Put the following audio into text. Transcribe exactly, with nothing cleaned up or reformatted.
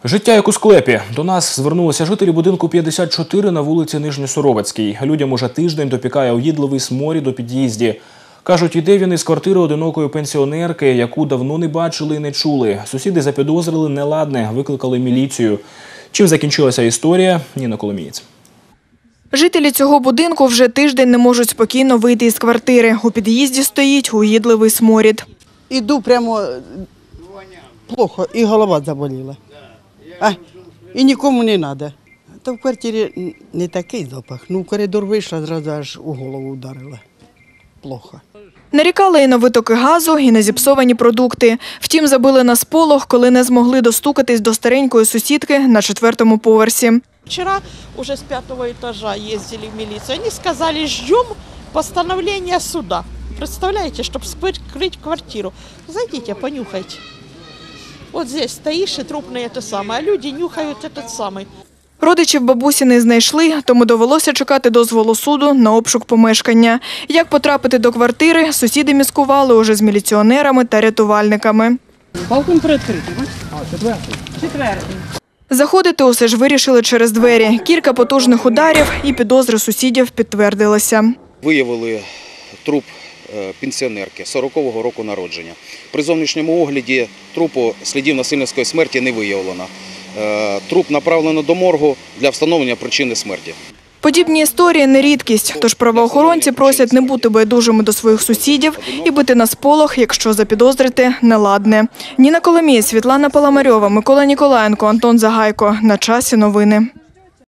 Життя як у склепі. До нас звернулися жителі будинку п'ятдесят чотири на вулиці Нижньосоровецькій. Людям уже тиждень допікає огідливий сморід у під'їзді. Кажуть, іде він із квартири одинокої пенсіонерки, яку давно не бачили і не чули. Сусіди запідозрили неладне, викликали міліцію. Чим закінчилася історія – Ніна Коломієць. Жителі цього будинку вже тиждень не можуть спокійно вийти із квартири. У під'їзді стоїть угідливий сморід. Іду прямо плохо, і голова заболіла. А, і нікому не треба. Та в квартирі не такий запах. Ну, в коридор вийшла, зразу аж у голову вдарила. Плохо. Нарікали і на витоки газу, і на зіпсовані продукти. Втім, забили на сполох, коли не змогли достукатись до старенької сусідки на четвертому поверсі. Вчера уже с пятого этажа ездили в милицию. Они сказали, ждем постановления суда. Представляете, чтобы скрыть квартиру. Зайдите, понюхайте. Вот здесь стоишь и трупное это самое, а люди нюхают этот самый. Родичів бабусі не знайшли, тому довелося чекати дозволу суду на обшук помешкання. Як потрапити до квартири, сусіди міскували уже з міліціонерами та рятувальниками. Балкон приоткритий, бачите? А, четвертий. Четвертий. Заходити усе ж вирішили через двері. Кілька потужних ударів і підозри сусідів підтвердилися. Виявили труп пенсіонерки сорокового року народження. При зовнішньому огляді трупу слідів насильницької смерті не виявлено. Труп направлено до моргу для встановлення причини смерті. Подібні історії – не рідкість, тож правоохоронці просять не бути байдужими до своїх сусідів і бити на сполох, якщо запідозрити неладне. Ніна Коломієць, Світлана Паламарьова, Микола Ніколаєнко, Антон Загайко. На часі новини.